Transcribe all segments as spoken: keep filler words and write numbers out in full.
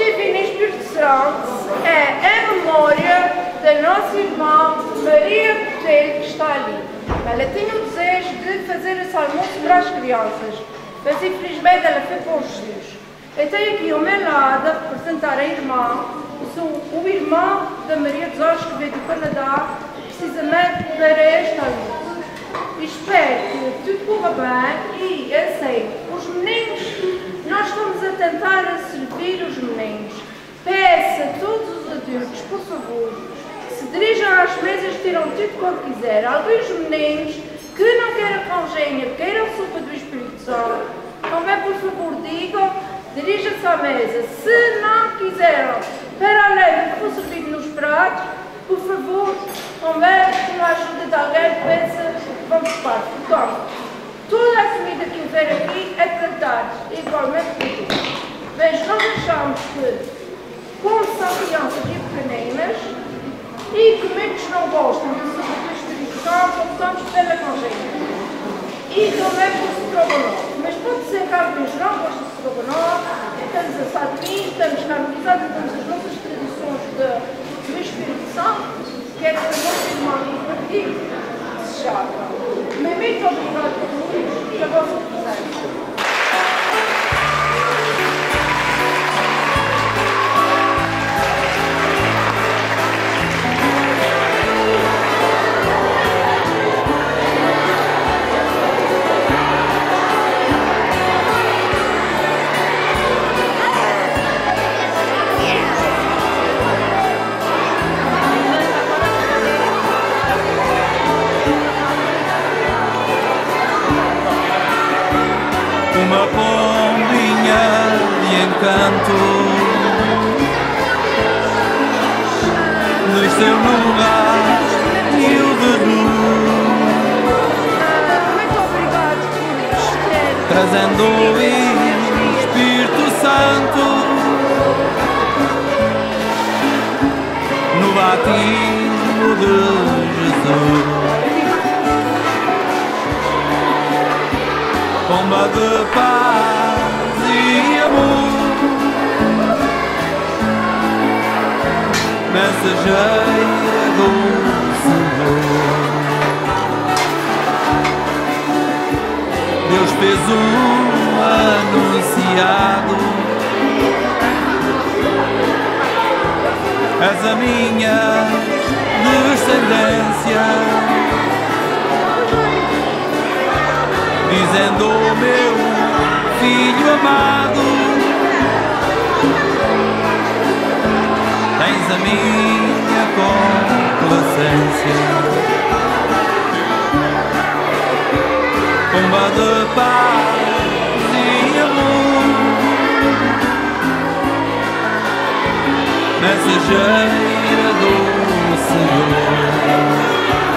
Divino Espírito Santo é a memória da nossa irmã Maria Botelho, que está ali. Ela tinha o desejo de fazer esse almoço para as crianças, mas infelizmente ela foi com Jesus. Eu tenho aqui ao meu lado a apresentar a irmã, o, o irmão da Maria dos Anjos, que veio do Canadá, precisamente para esta luta. Espero que tudo corra bem e, assim, os meninos, nós estamos a tentar a servir os meninos. Peço a todos os adultos, por favor, que se dirijam às mesas, tiram tudo quanto quiser. Alguns meninos que não queiram congênio, queiram sopa do Espírito Santo, também, por favor, digam, dirijam-se à mesa. Se não quiseram, para além do que for servido nos pratos, por favor, também, com a ajuda de alguém, peça, vamos para. Portanto, toda a comida que houver aqui é tratada igualmente por todos. Mas nós achamos que, como são crianças e pequeninas, e que muitos não gostam de sopa do Espírito Santo, optamos pela congênio. E também por strogonoff. Mas pode ser que alguns não gostam de strogonoff, estamos assado nisto, estamos harmonizados, temos as nossas tradições de, do Espírito Santo, que é que a nossa irmã aqui se chama. Mas muito obrigado a todos e a vossa presença. Uma pombinha de encanto desceu no lugar e o Muito obrigado por ter trazendo o Espírito Santo no batismo de Jesus. Pomba de paz e amor, mensageira do Senhor. Deus fez um anunciado, és a minha descendência, dizendo o meu filho amado, tens a minha complacência. Pomba de paz e amor, mensageira do Senhor.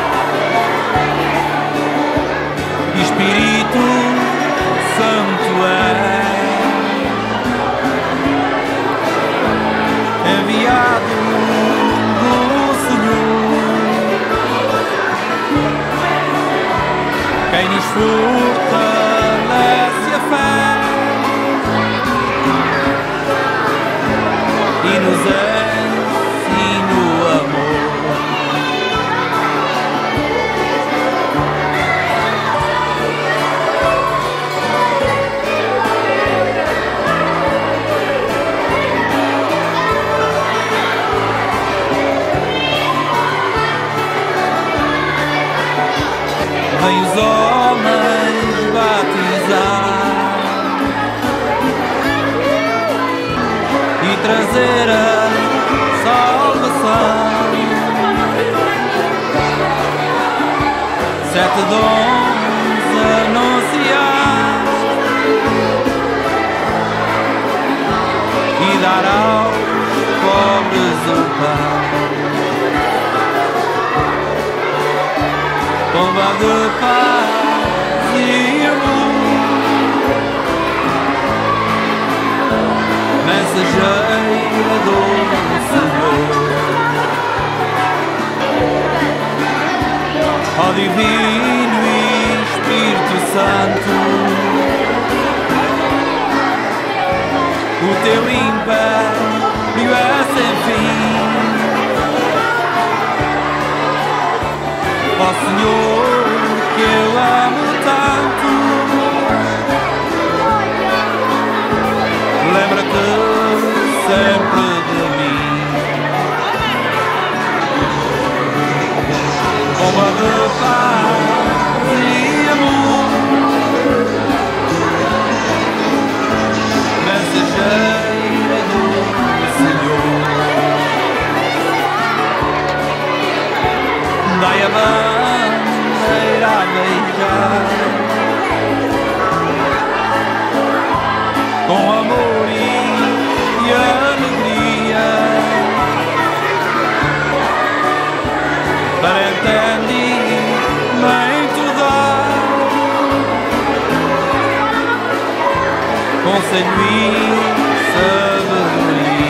Espírito Santo é enviado do Senhor, quem nos fortalece a fé e nos ensina o amor. Vem os homens batizar e trazer a salvação. Sete dons anunciar e dar aos pobres o pão. Pomba de paz e amor, mensageira do Senhor. Ó Divino Espírito Santo, o teu império ó Senhor, que eu amo tanto. Lembra-te sempre de mim, bomba de paz e amor, mensageira do Senhor. Dai a bandeira a beijar, com amor e alegria, para entendimento dar, conselho e sabedoria.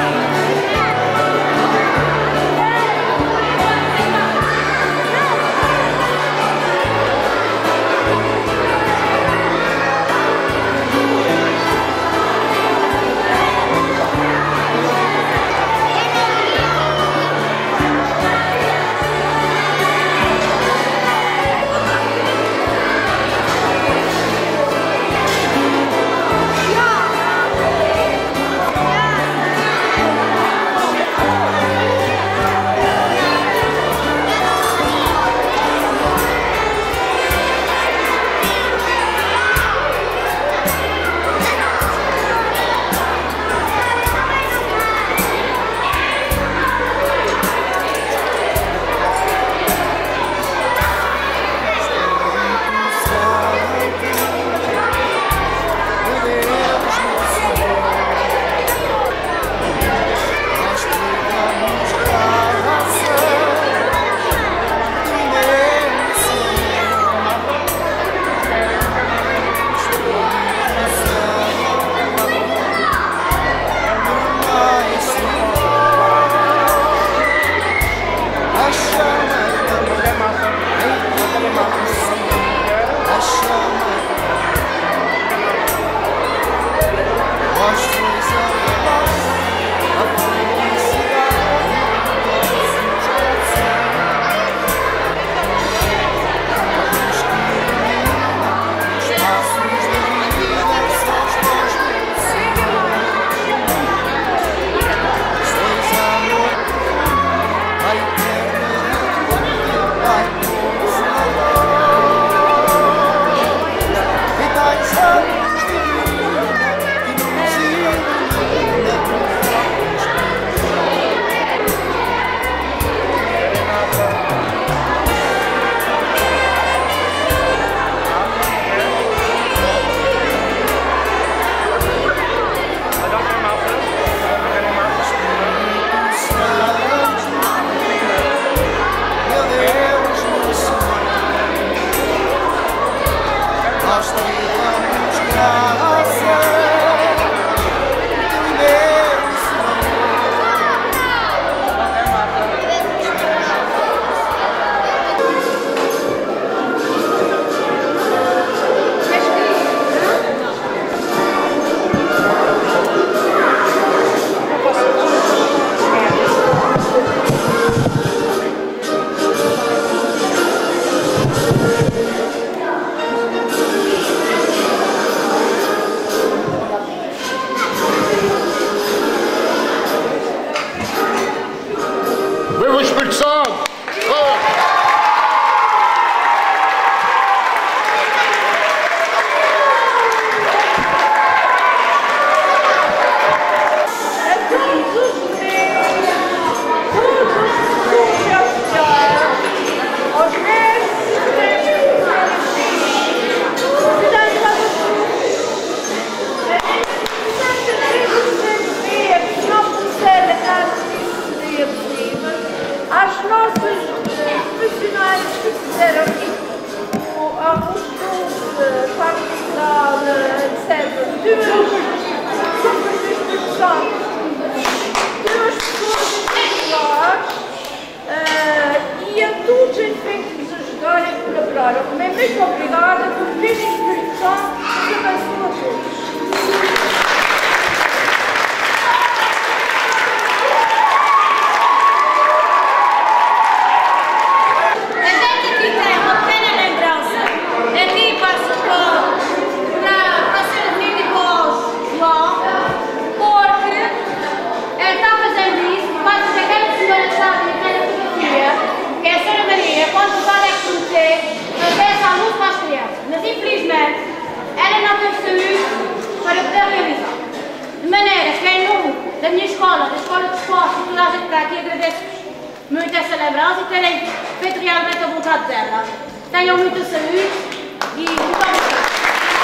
Muito obrigada por terem expressão que abençoa a todos. A agradeço-vos muito esta lembrança e terem feito realmente a vontade dela. Tenham muita saúde e muito obrigado.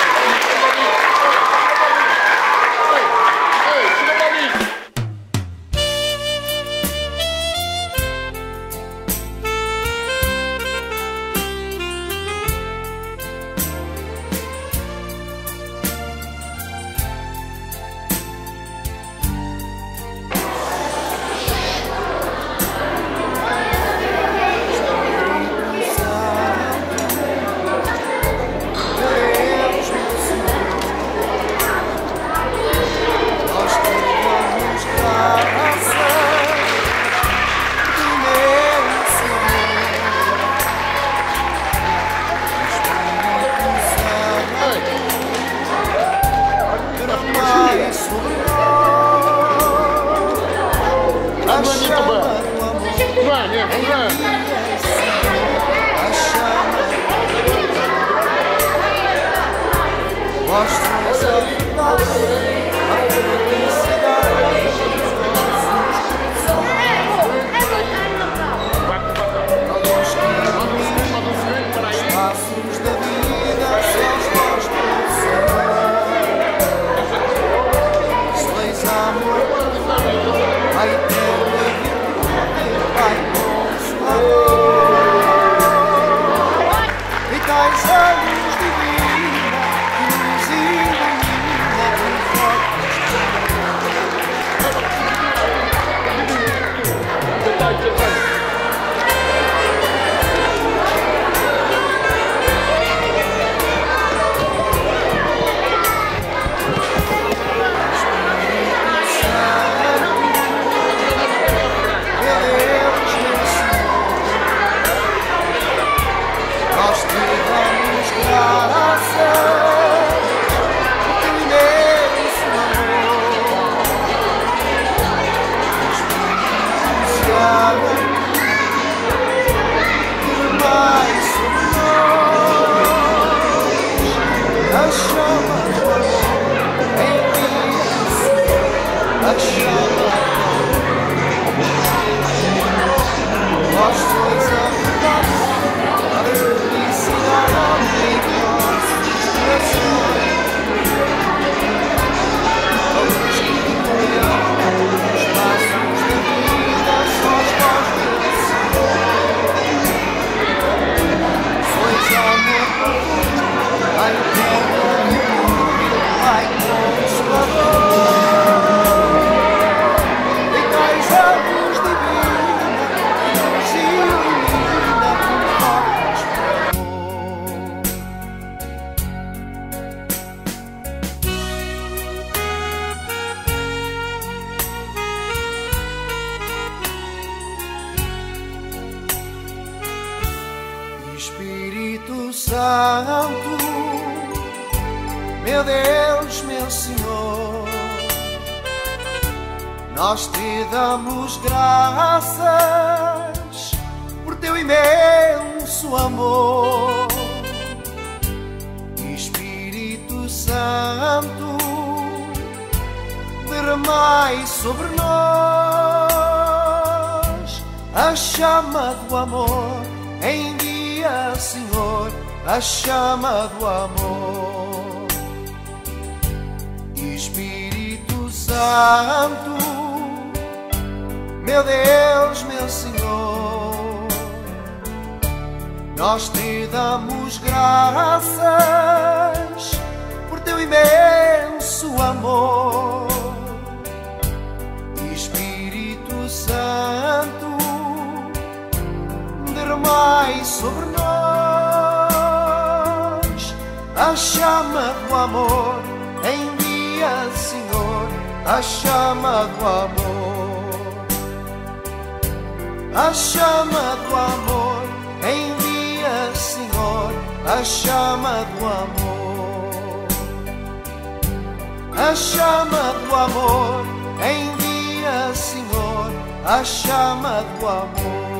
Espírito Santo, meu Deus, meu Senhor, nós te damos graças por teu imenso amor. Espírito Santo, derramai sobre nós a chama do amor. Envia, Senhor, a chama do amor. Espírito Santo, meu Deus, meu Senhor, nós te damos graças por teu imenso amor. Espírito Santo, derramai sobre nós a chama do amor. Envia, Senhor, a chama do amor. A chama do amor. Envia, Senhor, a chama do amor. A chama do amor. Envia, Senhor, a chama do amor.